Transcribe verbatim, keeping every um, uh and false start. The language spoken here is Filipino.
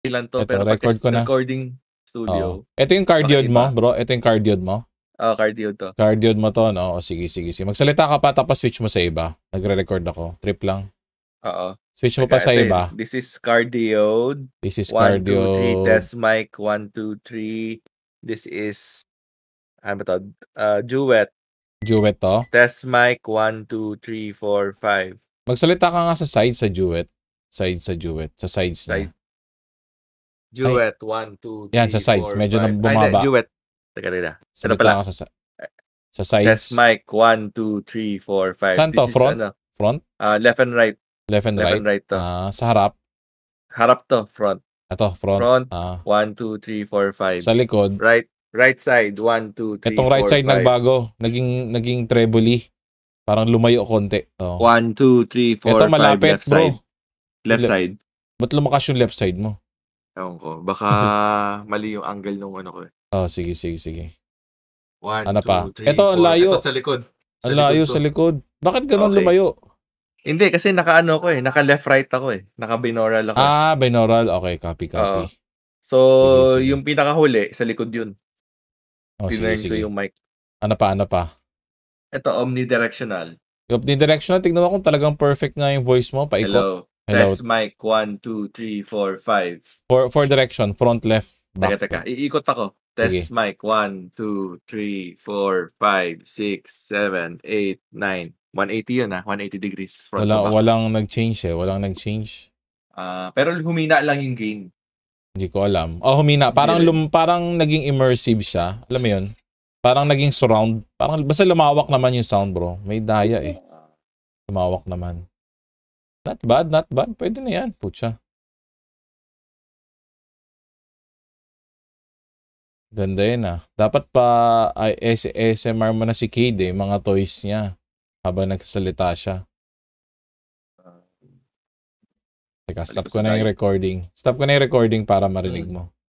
Ilan to, Ito, pero record ko na. recording studio. Oh. Ito yung cardioid mo, bro. Ito yung cardioid mo. Oo, oh, cardioid to. Cardioid mo to, no? O, sige, sige, sige. Magsalita ka pa, tapos switch mo sa iba. Nagre-record ako. Trip lang. Oo. Switch mo pa sa iba. This is cardioid. This is one, cardioid. two, three, test mic. one, two, three. This is, ano ba to? Uh, duet. Duet to? Test mic. one, two, three, four, five. Magsalita ka nga sa side sa duet. Side sa duet. Sa sides niya. Duet. one, two, three, yan, sa sides. four, Medyo five. na bumaba. Ay, duet. Teka, teka. Ano Salita pala? ka sa, sa sides. Test mic. one, two, three, four, five. Saan to? Front? Is, ano, front? Uh, left and right. Left and left right? and right to. Ah, sa harap? Harap to. Front. Ito, front. Front. Ah. one, two, three, four, five. Sa likod? Right. Right side. one, two, three, Itong right four, side five. nagbago. Naging, naging trebly. Parang lumayo konti. Oh. one, two, three, four, Ito five. malapit, Left bro. side. Left left side. Ba't lumakas yung left side mo? Ewan ko. Baka mali yung angle nung ano ko eh. Oh, sige, sige, sige. one, ano two, pa? three, Ito, ang layo. Ito sa likod. Sa ang layo likod sa likod. Bakit ganun okay. lumayo? Hindi, kasi naka-ano ko eh. Naka-left-right ako eh. Naka-binaural ako. Ah, binaural. Okay, copy, copy. Uh, so, sige, sige. Yung pinakahuli, sa likod yun. Oh, sige, sige. ko yung mic. Ano pa, ano pa? Ito, omnidirectional. Omnidirectional, tignan mo kung talagang perfect nga yung voice mo. Paikot. Hello. Hello. Test mic. one, two, three, four, five. For, for direction. Front, left, back. Teka, teka. Iikot ako. Test sige. Mic. one, two, three, four, five, six, seven, eight, nine. one eighty yun ah. one eighty degrees. Front Wala, walang nag-change eh. Walang nag-change. Uh, pero humina lang yung gain. Hindi ko alam. Oh, humina. Parang, lum, parang naging immersive siya. Alam mo yun? Parang naging surround. Parang, basta lumawak naman yung sound, bro. May daya eh. Lumawak naman. Not bad, not bad. Pwede na yan. Putya. Ganda yun ah. Dapat pa ay, S M R mo na si Cade eh. Mga toys niya. Habang nagsasalita siya. Teka, stop ko na yung recording. Stop ko na yung recording para marinig mo.